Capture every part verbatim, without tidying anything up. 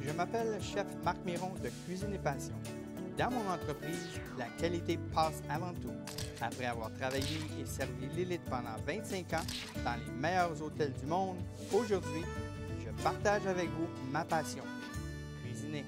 Je m'appelle chef Marc Miron de Cuisine et Passion. Dans mon entreprise, la qualité passe avant tout. Après avoir travaillé et servi l'élite pendant vingt-cinq ans dans les meilleurs hôtels du monde, aujourd'hui, je partage avec vous ma passion, cuisiner.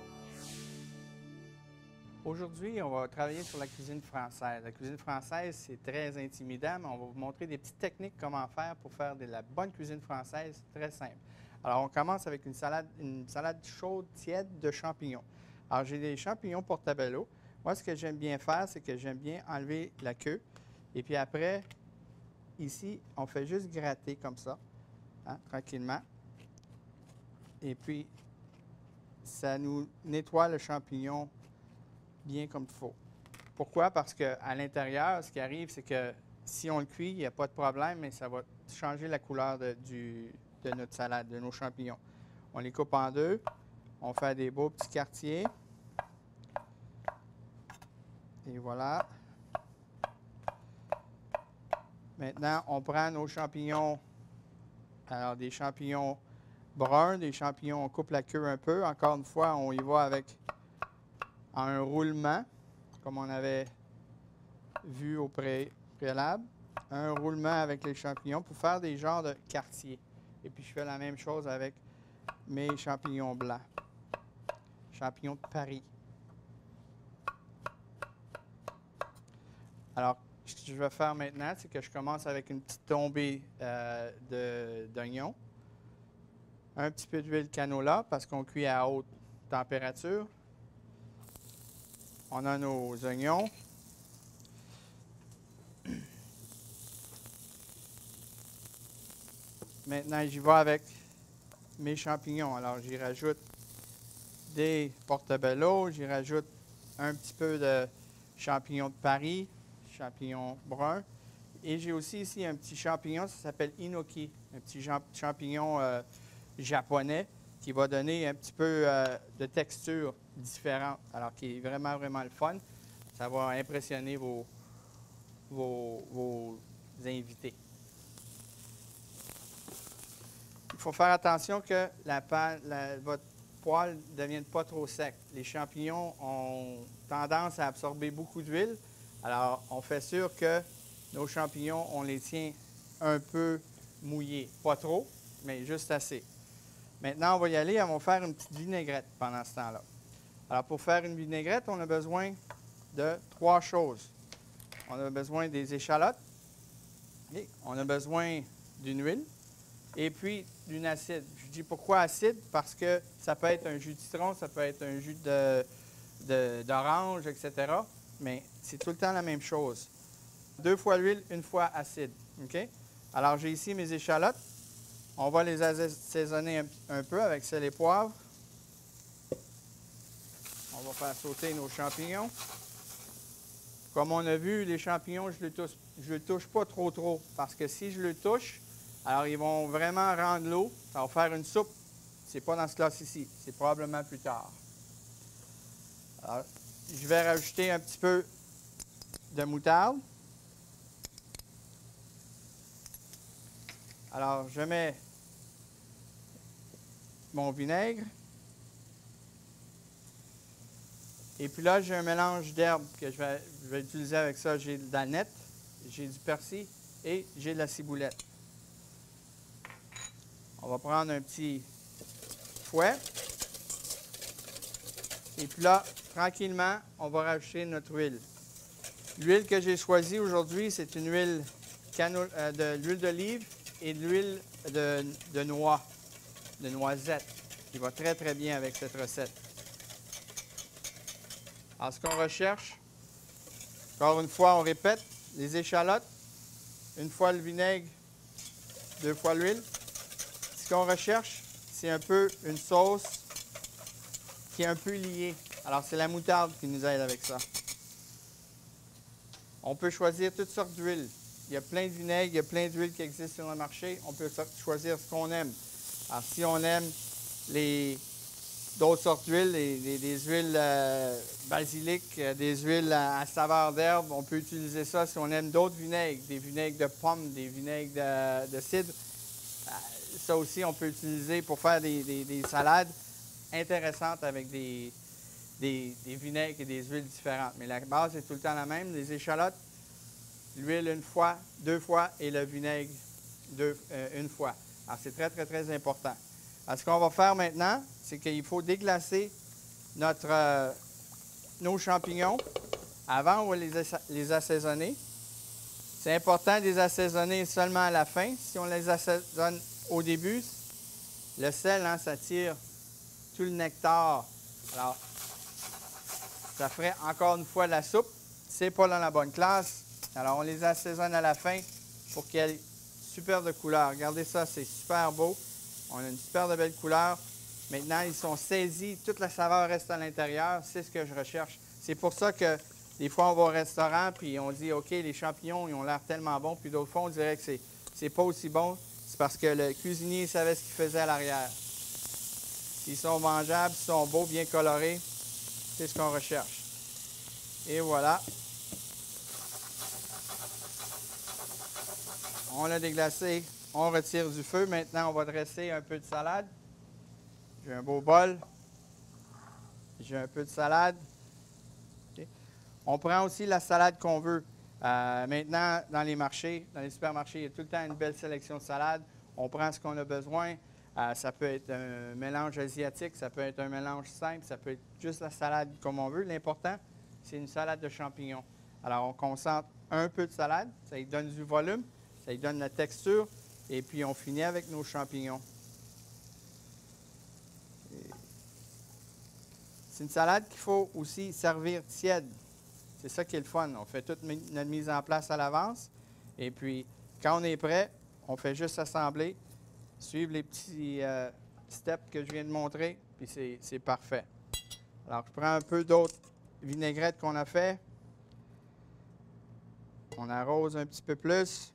Aujourd'hui, on va travailler sur la cuisine française. La cuisine française, c'est très intimidant, mais on va vous montrer des petites techniques comment faire pour faire de la bonne cuisine française très simple. Alors, on commence avec une salade, une salade chaude, tiède de champignons. Alors, j'ai des champignons portobello. Moi, ce que j'aime bien faire, c'est que j'aime bien enlever la queue. Et puis après, ici, on fait juste gratter comme ça, hein, tranquillement. Et puis, ça nous nettoie le champignon bien comme il faut. Pourquoi? Parce qu'à l'intérieur, ce qui arrive, c'est que si on le cuit, il n'y a pas de problème, mais ça va changer la couleur de, du, de notre salade, de nos champignons. On les coupe en deux. On fait des beaux petits quartiers. Et voilà. Maintenant, on prend nos champignons. Alors, des champignons bruns, des champignons, on coupe la queue un peu. Encore une fois, on y va avec un roulement, comme on avait vu au pré préalable. Un roulement avec les champignons pour faire des genres de quartiers. Et puis, je fais la même chose avec mes champignons blancs. Champignons de Paris. Alors, ce que je vais faire maintenant, c'est que je commence avec une petite tombée euh, d'oignons. Un petit peu d'huile canola parce qu'on cuit à haute température. On a nos oignons. Maintenant, j'y vais avec mes champignons. Alors, j'y rajoute des portobello, j'y rajoute un petit peu de champignons de Paris, champignons bruns. Et j'ai aussi ici un petit champignon, ça s'appelle inoki, un petit champignon euh, japonais qui va donner un petit peu euh, de texture différente, alors qui est vraiment, vraiment le fun. Ça va impressionner vos, vos, vos invités. Il faut faire attention que la panne, la, votre poêle ne devienne pas trop sec. Les champignons ont tendance à absorber beaucoup d'huile. Alors, on fait sûr que nos champignons, on les tient un peu mouillés. Pas trop, mais juste assez. Maintenant, on va y aller. On va faire une petite vinaigrette pendant ce temps-là. Alors, pour faire une vinaigrette, on a besoin de trois choses. On a besoin des échalotes. Et on a besoin d'une huile. Et puis, d'une acide. Je dis pourquoi acide? Parce que ça peut être un jus de citron, ça peut être un jus d'orange, et cetera. Mais c'est tout le temps la même chose. Deux fois l'huile, une fois acide. OK? Alors, j'ai ici mes échalotes. On va les assaisonner un, un peu avec sel et poivre. On va faire sauter nos champignons. Comme on a vu, les champignons, je ne touche, je le touche pas trop trop. Parce que si je le touche, alors, ils vont vraiment rendre l'eau. Ça va faire une soupe. Ce n'est pas dans ce classe-ci. C'est probablement plus tard. Alors, je vais rajouter un petit peu de moutarde. Alors, je mets mon vinaigre. Et puis là, j'ai un mélange d'herbes que je vais, je vais utiliser avec ça. J'ai de la nette, j'ai du persil et j'ai de la ciboulette. On va prendre un petit fouet. Et puis là, tranquillement, on va rajouter notre huile. L'huile que j'ai choisie aujourd'hui, c'est une huile euh, de l'huile d'olive et de l'huile de, de noix, de noisette, qui va très, très bien avec cette recette. Alors, ce qu'on recherche, encore une fois, on répète, les échalotes, une fois le vinaigre, deux fois l'huile. Ce qu'on recherche, c'est un peu une sauce qui est un peu liée. Alors, c'est la moutarde qui nous aide avec ça. On peut choisir toutes sortes d'huiles. Il y a plein de vinaigre, il y a plein d'huiles qui existent sur le marché. On peut choisir ce qu'on aime. Alors, si on aime les d'autres sortes d'huiles, des, des huiles euh, basiliques, des huiles à, à saveur d'herbe, on peut utiliser ça. Si on aime d'autres vinaigres, des vinaigres de pommes, des vinaigres de, de cidre, ça aussi, on peut utiliser pour faire des, des, des salades. intéressantes avec des, des, des vinaigres et des huiles différentes. Mais la base est tout le temps la même. Les échalotes, l'huile une fois, deux fois et le vinaigre deux, euh, une fois. Alors, c'est très, très, très important. Alors, ce qu'on va faire maintenant, c'est qu'il faut déglacer notre, euh, nos champignons. Avant, on va les, les assaisonner. C'est important de les assaisonner seulement à la fin. Si on les assaisonne au début, le sel, hein, ça tire tout le nectar. Alors, ça ferait encore une fois la soupe. C'est pas dans la bonne classe. Alors, on les assaisonne à la fin pour qu'il y ait super de couleur. Regardez ça, c'est super beau. On a une super de belle couleur. Maintenant, ils sont saisis. Toute la saveur reste à l'intérieur. C'est ce que je recherche. C'est pour ça que des fois, on va au restaurant puis on dit, OK, les champignons, ils ont l'air tellement bons. Puis d'autres fois, on dirait que c'est, c'est pas aussi bon. C'est parce que le cuisinier savait ce qu'il faisait à l'arrière. S'ils sont mangeables, s'ils sont beaux, bien colorés, c'est ce qu'on recherche. Et voilà. On l'a déglacé. On retire du feu. Maintenant, on va dresser un peu de salade. J'ai un beau bol. J'ai un peu de salade. Okay. On prend aussi la salade qu'on veut. Euh, maintenant, dans les marchés, dans les supermarchés, il y a tout le temps une belle sélection de salades. On prend ce qu'on a besoin. Euh, ça peut être un mélange asiatique, ça peut être un mélange simple, ça peut être juste la salade comme on veut. L'important, c'est une salade de champignons. Alors, on concentre un peu de salade, ça lui donne du volume, ça lui donne la texture, et puis on finit avec nos champignons. C'est une salade qu'il faut aussi servir tiède. C'est ça qui est le fun. On fait toute notre mise en place à l'avance. Et puis, quand on est prêt, on fait juste assembler, suivre les petits euh, steps que je viens de montrer, puis c'est, c'est parfait. Alors, je prends un peu d'autres vinaigrettes qu'on a fait. On arrose un petit peu plus.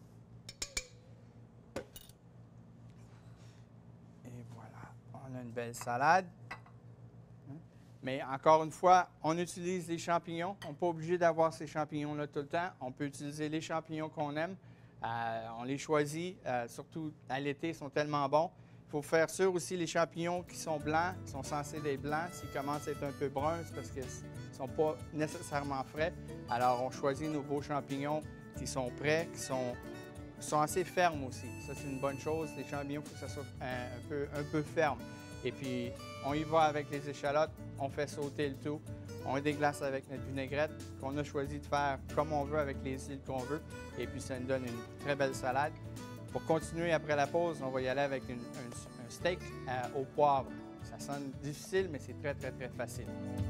Et voilà, on a une belle salade. Mais encore une fois, on utilise les champignons. On n'est pas obligé d'avoir ces champignons-là tout le temps. On peut utiliser les champignons qu'on aime. Euh, on les choisit, euh, surtout à l'été, ils sont tellement bons. Il faut faire sûr aussi les champignons qui sont blancs, qui sont censés être blancs. S'ils commencent à être un peu bruns, c'est parce qu'ils ne sont pas nécessairement frais. Alors, on choisit nos beaux champignons qui sont prêts, qui sont, qui sont assez fermes aussi. Ça, c'est une bonne chose. Les champignons, il faut que ça soit un, un, peu, un peu ferme. Et puis, on y va avec les échalotes, on fait sauter le tout, on déglace avec notre vinaigrette qu'on a choisi de faire comme on veut avec les huiles qu'on veut. Et puis, ça nous donne une très belle salade. Pour continuer après la pause, on va y aller avec une, un, un steak euh, au poivre. Ça sonne difficile, mais c'est très, très, très facile.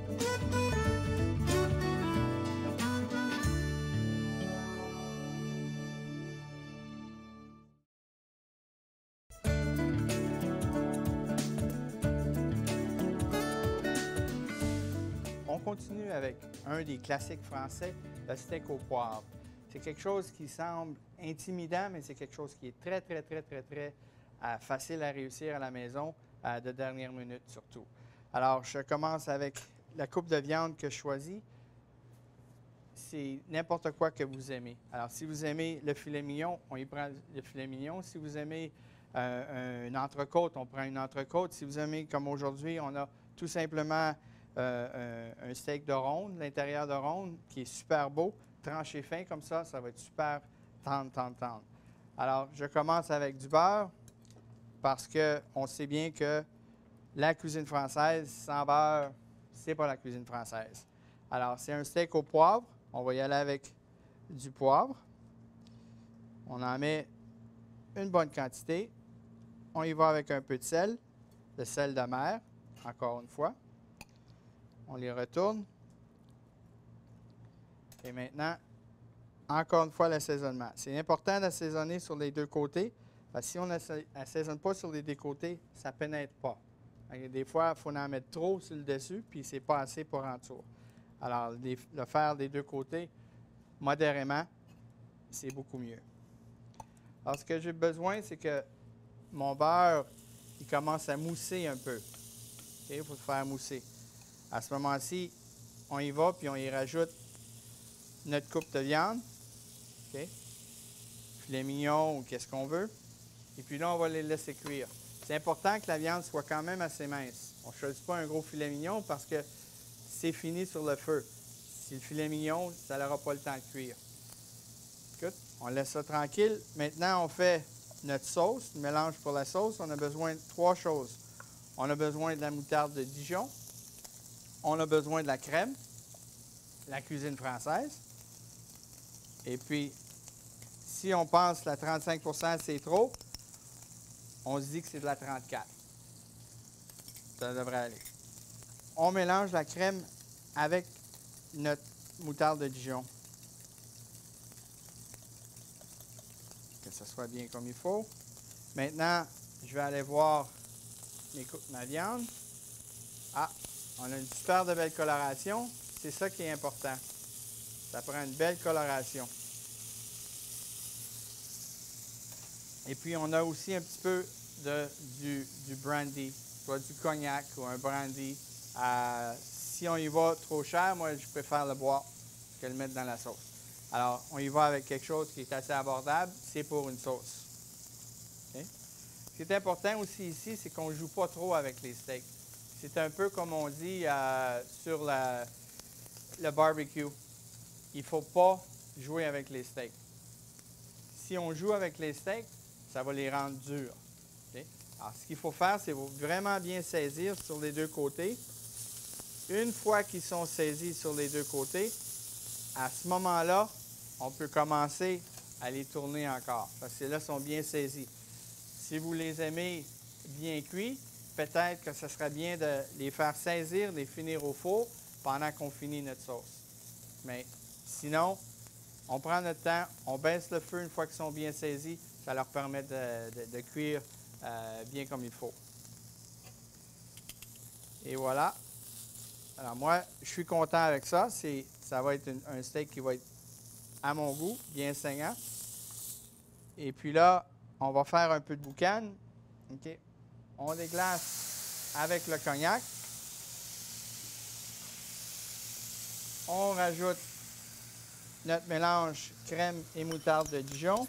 On continue avec un des classiques français, le steak au poivre. C'est quelque chose qui semble intimidant, mais c'est quelque chose qui est très, très, très, très, très euh, facile à réussir à la maison, euh, de dernière minute surtout. Alors, je commence avec la coupe de viande que je choisis. C'est n'importe quoi que vous aimez. Alors, si vous aimez le filet mignon, on y prend le filet mignon. Si vous aimez euh, une entrecôte, on prend une entrecôte. Si vous aimez, comme aujourd'hui, on a tout simplement Euh, un, un steak de ronde, l'intérieur de ronde, qui est super beau, tranché fin comme ça, ça va être super tendre, tendre, tendre. Alors, je commence avec du beurre parce qu'on sait bien que la cuisine française, sans beurre, c'est pas la cuisine française. Alors, c'est un steak au poivre. On va y aller avec du poivre. On en met une bonne quantité. On y va avec un peu de sel, le sel de mer, encore une fois. On les retourne. Et maintenant, encore une fois, l'assaisonnement. C'est important d'assaisonner sur les deux côtés. Parce que si on n'assaisonne pas sur les deux côtés, ça ne pénètre pas. Des fois, il faut en mettre trop sur le dessus, puis c'est pas assez pour en dessous. Alors, les, le faire des deux côtés, modérément, c'est beaucoup mieux. Alors, ce que j'ai besoin, c'est que mon beurre, il commence à mousser un peu. Okay? Il faut le faire mousser. À ce moment-ci, on y va, puis on y rajoute notre coupe de viande. Okay? Filet mignon ou qu'est-ce qu'on veut. Et puis là, on va les laisser cuire. C'est important que la viande soit quand même assez mince. On ne choisit pas un gros filet mignon parce que c'est fini sur le feu. Si le filet mignon, ça n'aura pas le temps de cuire. Écoute, on laisse ça tranquille. Maintenant, on fait notre sauce, le mélange pour la sauce. On a besoin de trois choses. On a besoin de la moutarde de Dijon. On a besoin de la crème, la cuisine française. Et puis, si on pense que la trente-cinq pour cent c'est trop, on se dit que c'est de la trente-quatre. Ça devrait aller. On mélange la crème avec notre moutarde de Dijon. Que ce soit bien comme il faut. Maintenant, je vais aller voir mes cou- ma viande. Ah, on a une super de belle coloration. C'est ça qui est important. Ça prend une belle coloration. Et puis, on a aussi un petit peu de, du, du brandy, soit du cognac ou un brandy. Euh, si on y va trop cher, moi, je préfère le boire que le mettre dans la sauce. Alors, on y va avec quelque chose qui est assez abordable. C'est pour une sauce. Okay? Ce qui est important aussi ici, c'est qu'on ne joue pas trop avec les steaks. C'est un peu comme on dit euh, sur la, le barbecue. Il ne faut pas jouer avec les steaks. Si on joue avec les steaks, ça va les rendre durs. Okay? Alors, ce qu'il faut faire, c'est vraiment bien saisir sur les deux côtés. Une fois qu'ils sont saisis sur les deux côtés, à ce moment-là, on peut commencer à les tourner encore, parce que là, ils sont bien saisis. Si vous les aimez bien cuits, peut-être que ce serait bien de les faire saisir, de les finir au four pendant qu'on finit notre sauce. Mais sinon, on prend notre temps, on baisse le feu une fois qu'ils sont bien saisis, ça leur permet de, de, de cuire euh, bien comme il faut. Et voilà. Alors moi, je suis content avec ça. C'est, ça va être une, un steak qui va être à mon goût, bien saignant. Et puis là, on va faire un peu de boucan. OK. On déglace avec le cognac. On rajoute notre mélange crème et moutarde de Dijon.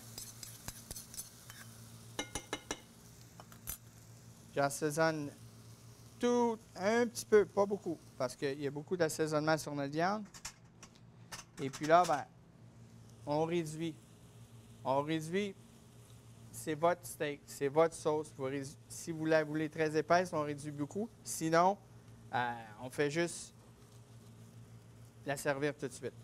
J'assaisonne tout un petit peu, pas beaucoup, parce qu'il y a beaucoup d'assaisonnement sur notre viande. Et puis là, ben, on réduit. On réduit, c'est votre steak, c'est votre sauce. Vous rédu... Si vous la voulez très épaisse, on réduit beaucoup. Sinon, euh, on fait juste la servir tout de suite.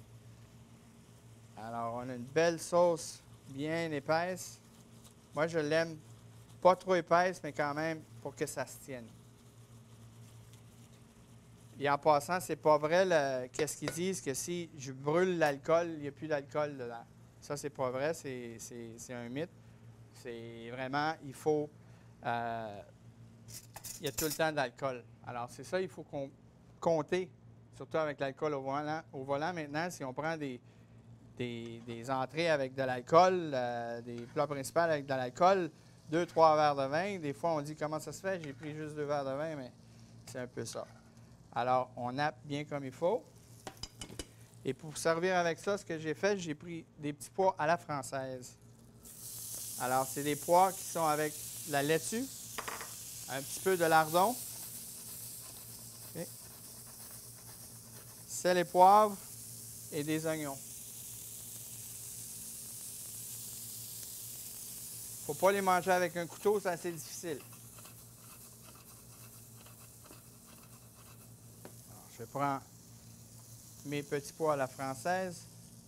Alors, on a une belle sauce bien épaisse. Moi, je l'aime pas trop épaisse, mais quand même pour que ça se tienne. Et en passant, c'est pas vrai, le, qu'est-ce qu'ils disent, que si je brûle l'alcool, il n'y a plus d'alcool dedans. Ça, c'est pas vrai, c'est, c'est, c'est un mythe. C'est vraiment, il faut, euh, il y a tout le temps d'alcool. Alors, c'est ça, il faut qu'on, compter, surtout avec l'alcool au volant, au volant maintenant, si on prend des, des, des entrées avec de l'alcool, euh, des plats principaux avec de l'alcool, deux, trois verres de vin, des fois, on dit, comment ça se fait? J'ai pris juste deux verres de vin, mais c'est un peu ça. Alors, on nappe bien comme il faut. Et pour servir avec ça, ce que j'ai fait, j'ai pris des petits pois à la française. Alors, c'est des pois qui sont avec de la laitue, un petit peu de lardon, okay, sel et poivre et des oignons. Il ne faut pas les manger avec un couteau, c'est assez difficile. Alors, je prends mes petits pois à la française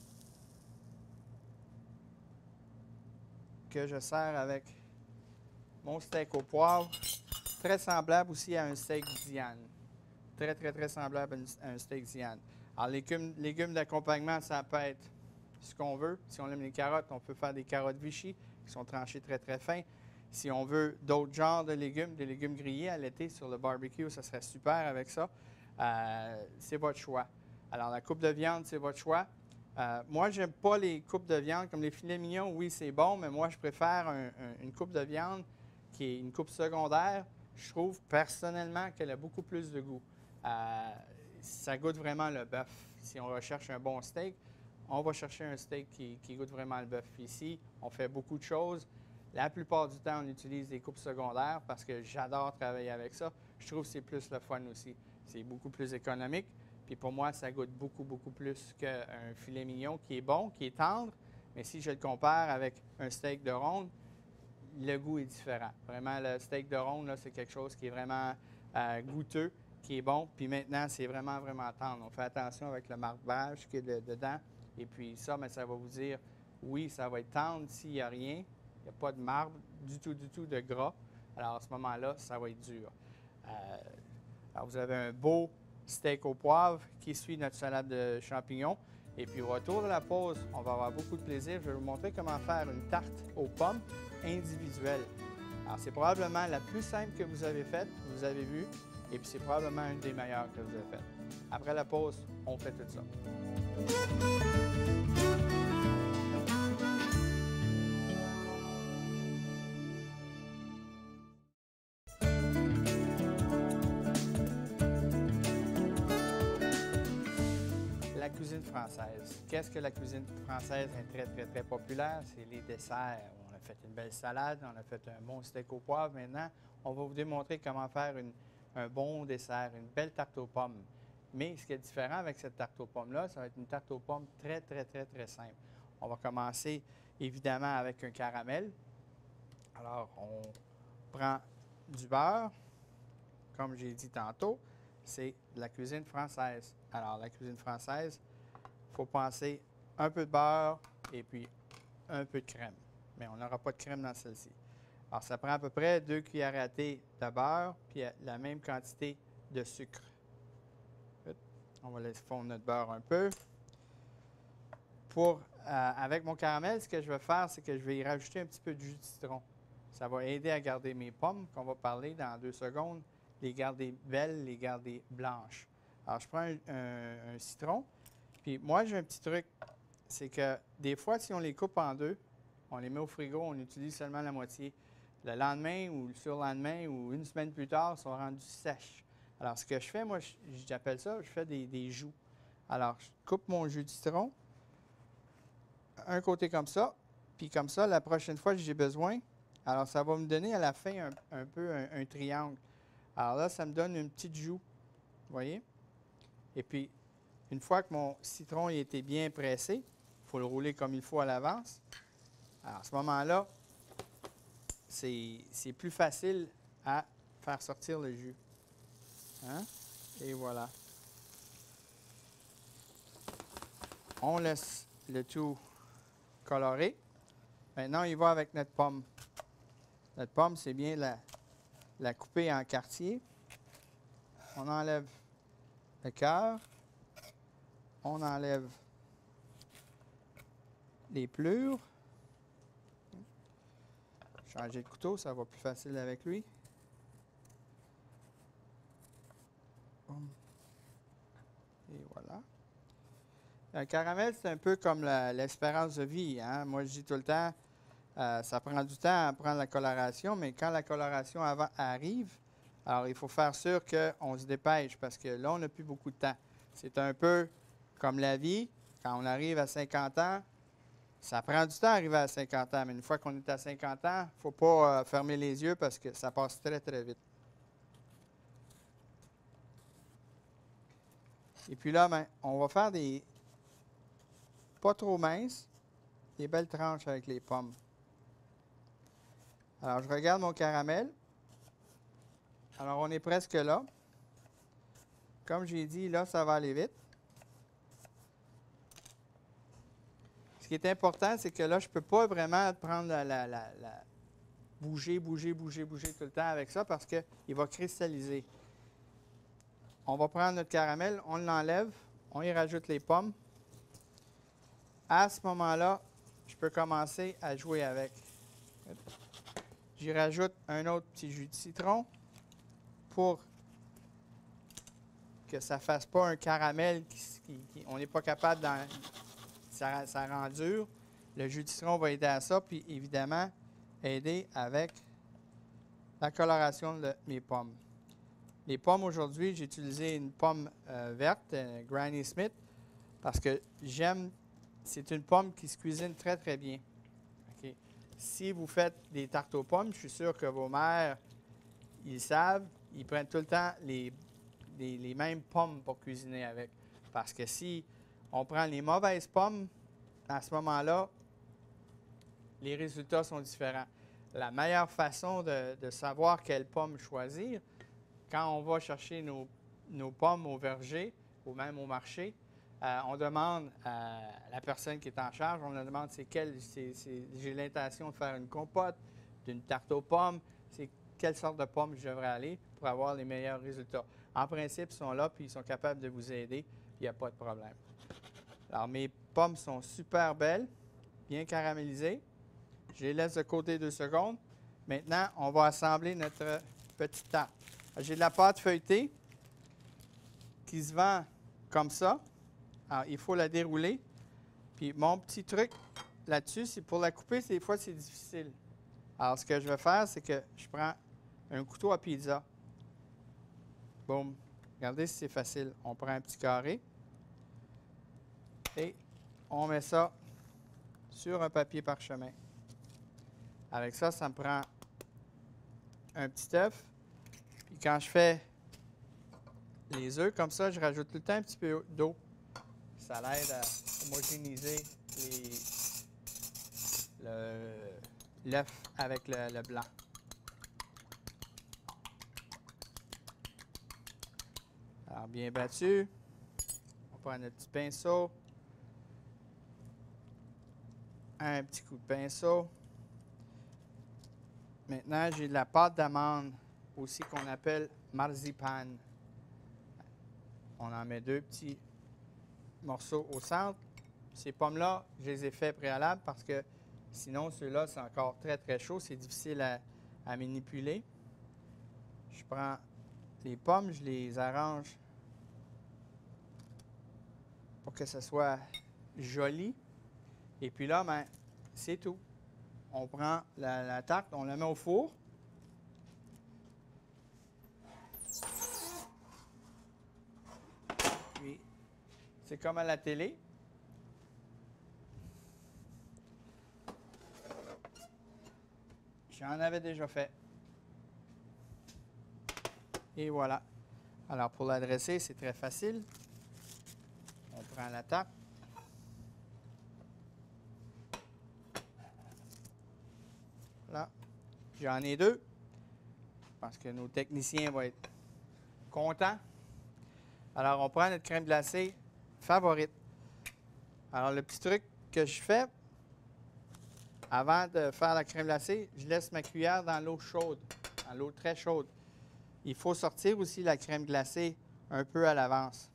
que je sers avec mon steak au poivre, très semblable aussi à un steak Diane. Très, très, très semblable à un steak Diane. Alors, les légumes, légumes d'accompagnement, ça peut être ce qu'on veut. Si on aime les carottes, on peut faire des carottes Vichy qui sont tranchées très, très fins. Si on veut d'autres genres de légumes, des légumes grillés à l'été sur le barbecue, ça serait super avec ça. Euh, c'est votre choix. Alors, la coupe de viande, c'est votre choix. Euh, moi, je n'aime pas les coupes de viande comme les filets mignons. Oui, c'est bon, mais moi, je préfère un, un, une coupe de viande qui est une coupe secondaire. Je trouve personnellement qu'elle a beaucoup plus de goût. Euh, ça goûte vraiment le bœuf. Si on recherche un bon steak, on va chercher un steak qui, qui goûte vraiment le bœuf. Ici, on fait beaucoup de choses. La plupart du temps, on utilise des coupes secondaires parce que j'adore travailler avec ça. Je trouve que c'est plus le fun aussi. C'est beaucoup plus économique. Puis pour moi, ça goûte beaucoup, beaucoup plus qu'un filet mignon qui est bon, qui est tendre. Mais si je le compare avec un steak de ronde, le goût est différent. Vraiment, le steak de ronde, là, c'est quelque chose qui est vraiment euh, goûteux, qui est bon. Puis maintenant, c'est vraiment, vraiment tendre. On fait attention avec le marbrage qui est de- dedans. Et puis ça, mais ça va vous dire, oui, ça va être tendre s'il n'y a rien. Il n'y a pas de marbre du tout, du tout de gras. Alors à ce moment-là, ça va être dur. Euh, alors vous avez un beau steak au poivre qui suit notre salade de champignons. Et puis au retour de la pause, on va avoir beaucoup de plaisir. Je vais vous montrer comment faire une tarte aux pommes individuelle. Alors c'est probablement la plus simple que vous avez faite, vous avez vu, et puis c'est probablement une des meilleures que vous avez faites. Après la pause, on fait tout ça. La cuisine française. Qu'est-ce que la cuisine française est très, très, très populaire? C'est les desserts. On a fait une belle salade, on a fait un bon steak au poivre. Maintenant, on va vous démontrer comment faire une- un bon dessert, une belle tarte aux pommes. Mais ce qui est différent avec cette tarte aux pommes-là, ça va être une tarte aux pommes très, très, très, très simple. On va commencer évidemment avec un caramel. Alors, on prend du beurre, comme j'ai dit tantôt, c'est de la cuisine française. Alors, la cuisine française, il faut penser un peu de beurre et puis un peu de crème. Mais on n'aura pas de crème dans celle-ci. Alors, ça prend à peu près deux cuillères à thé de beurre puis la même quantité de sucre. On va laisser fondre notre beurre un peu. Pour, euh, avec mon caramel, ce que je vais faire, c'est que je vais y rajouter un petit peu de jus de citron. Ça va aider à garder mes pommes, qu'on va parler dans deux secondes, les garder belles, les garder blanches. Alors, je prends un, un- un citron. Puis moi, j'ai un petit truc, c'est que des fois, si on les coupe en deux, on les met au frigo, on utilise seulement la moitié. Le lendemain ou le surlendemain ou une semaine plus tard, ils sont rendus sèches. Alors, ce que je fais, moi, je- j'appelle ça, je fais des, des joues. Alors, je coupe mon jus de citron, un côté comme ça, puis comme ça, la prochaine fois que j'ai besoin, alors ça va me donner à la fin un, un peu un, un triangle. Alors là, ça me donne une petite joue, vous voyez? Et puis, une fois que mon citron a été bien pressé, il faut le rouler comme il faut à l'avance. Alors, à ce moment-là, c'est c'est plus facile à faire sortir le jus. Hein? Et voilà. On laisse le tout coloré. Maintenant, il va avec notre pomme. Notre pomme, c'est bien la, la couper en quartiers. On enlève le cœur. On enlève les pelures. Changer de couteau, ça va plus facile avec lui. Et voilà. Le caramel, c'est un peu comme la- l'espérance de vie. Hein? Moi, je dis tout le temps, euh, ça prend du temps à prendre la coloration, mais quand la coloration avant arrive, alors il faut faire sûr qu'on se dépêche parce que là, on n'a plus beaucoup de temps. C'est un peu comme la vie. Quand on arrive à cinquante ans, ça prend du temps à arriver à cinquante ans, mais une fois qu'on est à cinquante ans, il ne faut pas euh, fermer les yeux parce que ça passe très, très vite. Et puis là, ben, on va faire des pas trop minces, des belles tranches avec les pommes. Alors, je regarde mon caramel. Alors, on est presque là. Comme j'ai dit, là, ça va aller vite. Ce qui est important, c'est que là, je ne peux pas vraiment prendre la, la, la, la- bouger, bouger, bouger, bouger tout le temps avec ça parce qu'il va cristalliser. On va prendre notre caramel, on l'enlève, on y rajoute les pommes. À ce moment-là, je peux commencer à jouer avec. J'y rajoute un autre petit jus de citron pour que ça ne fasse pas un caramel qui, qui- qui- on n'est pas capable d'en. Ça, ça rend dur. Le jus de citron va aider à ça, puis évidemment, aider avec la coloration de mes pommes. Les pommes aujourd'hui, j'ai utilisé une pomme euh, verte, euh, Granny Smith, parce que j'aime, c'est une pomme qui se cuisine très très bien. OK? si vous faites des tartes aux pommes, je suis sûr que vos mères, ils savent, ils prennent tout le temps les, les, les mêmes pommes pour cuisiner avec. Parce que si on prend les mauvaises pommes, à ce moment-là, les résultats sont différents. La meilleure façon de, de savoir quelle pomme choisir, quand on va chercher nos, nos pommes au verger ou même au marché, euh, on demande à la personne qui est en charge, on leur demande c'est quelle, c'est, c'est, j'ai l'intention de faire une compote, d'une tarte aux pommes, c'est quelle sorte de pommes je devrais aller pour avoir les meilleurs résultats. En principe, ils sont là puis ils sont capables de vous aider, il n'y a pas de problème. Alors, mes pommes sont super belles, bien caramélisées. Je les laisse de côté deux secondes. Maintenant, on va assembler notre petite tarte. J'ai de la pâte feuilletée qui se vend comme ça. Alors, il faut la dérouler. Puis, mon petit truc là-dessus, c'est pour la couper, des fois, c'est difficile. Alors, ce que je vais faire, c'est que je prends un couteau à pizza. Boum. Regardez si c'est facile. On prend un petit carré. Et on met ça sur un papier parchemin. Avec ça, ça me prend un petit œuf. Puis quand je fais les œufs comme ça, je rajoute tout le temps un petit peu d'eau. Ça l'aide à homogénéiser l'œuf avec le, le blanc. Alors, bien battu. On prend notre petit pinceau. Un petit coup de pinceau. Maintenant, j'ai de la pâte d'amande aussi qu'on appelle marzipan. On en met deux petits morceaux au centre. Ces pommes-là, je les ai fait préalable parce que sinon, ceux-là, c'est encore très, très chaud. C'est difficile à, à manipuler. Je prends les pommes, je les arrange pour que ce soit joli. Et puis là, ben, c'est tout. On prend la, la tarte, on la met au four. Puis, c'est comme à la télé. J'en avais déjà fait. Et voilà. Alors, pour la dresser, c'est très facile. On prend la tarte. Là, j'en ai deux. Je pense que nos techniciens vont être contents. Alors, on prend notre crème glacée favorite. Alors, le petit truc que je fais, avant de faire la crème glacée, je laisse ma cuillère dans l'eau chaude, dans l'eau très chaude. Il faut sortir aussi la crème glacée un peu à l'avance.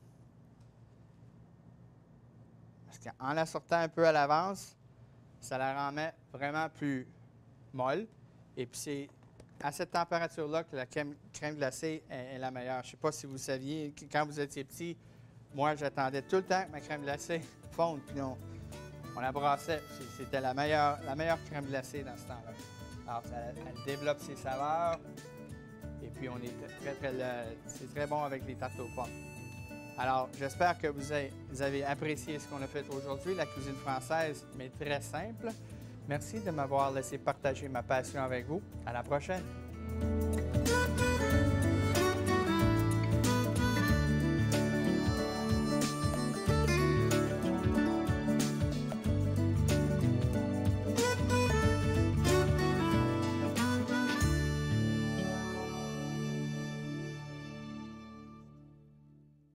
Parce qu'en la sortant un peu à l'avance, ça la rend vraiment plus molle. Et puis, c'est à cette température-là que la crème, crème glacée est, est la meilleure. Je ne sais pas si vous saviez, quand vous étiez petit, moi, j'attendais tout le temps que ma crème glacée fonde, puis on, on la brassait. C'était la meilleure, la meilleure crème glacée dans ce temps-là. Alors, ça, elle développe ses saveurs, et puis on est très, très, très c'est très bon avec les tartes aux pommes. Alors, j'espère que vous avez, vous avez apprécié ce qu'on a fait aujourd'hui, la cuisine française, mais très simple. Merci de m'avoir laissé partager ma passion avec vous. À la prochaine!